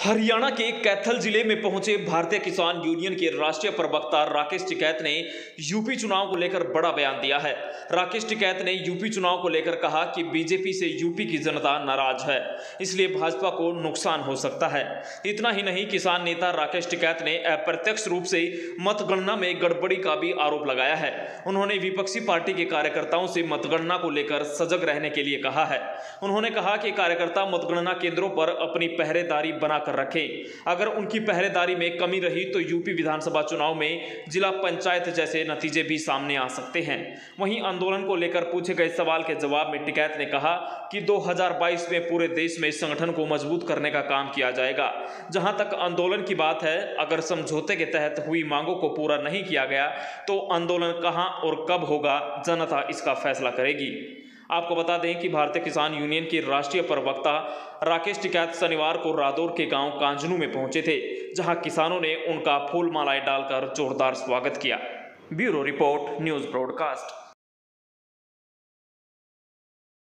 हरियाणा के कैथल जिले में पहुंचे भारतीय किसान यूनियन के राष्ट्रीय प्रवक्ता राकेश टिकैत ने यूपी चुनाव को लेकर बड़ा बयान दिया है। राकेश टिकैत ने यूपी चुनाव को लेकर कहा कि बीजेपी से यूपी की जनता नाराज है, इसलिए भाजपा को नुकसान हो सकता है। इतना ही नहीं, किसान नेता राकेश टिकैत ने अप्रत्यक्ष रूप से मतगणना में गड़बड़ी का भी आरोप लगाया है। उन्होंने विपक्षी पार्टी के कार्यकर्ताओं से मतगणना को लेकर सजग रहने के लिए कहा है। उन्होंने कहा कि कार्यकर्ता मतगणना केंद्रों पर अपनी पहरेदारी बना कर रखें। अगर उनकी पहरेदारी में कमी रही तो यूपी विधानसभा चुनाव में जिला पंचायत जैसे नतीजे भी सामने आ सकते हैं। वहीं आंदोलन को लेकर पूछे गए सवाल के जवाब में टिकैत ने कहा कि 2022 में पूरे देश में संगठन को मजबूत करने का काम किया जाएगा। जहां तक आंदोलन की बात है, अगर समझौते के तहत हुई मांगों को पूरा नहीं किया गया तो आंदोलन कहां और कब होगा, जनता इसका फैसला करेगी। आपको बता दें कि भारतीय किसान यूनियन के राष्ट्रीय प्रवक्ता राकेश टिकैत शनिवार को रादौर के गांव कांजनू में पहुंचे थे, जहां किसानों ने उनका फूल मालाएं डालकर जोरदार स्वागत किया। Bureau report, news broadcast.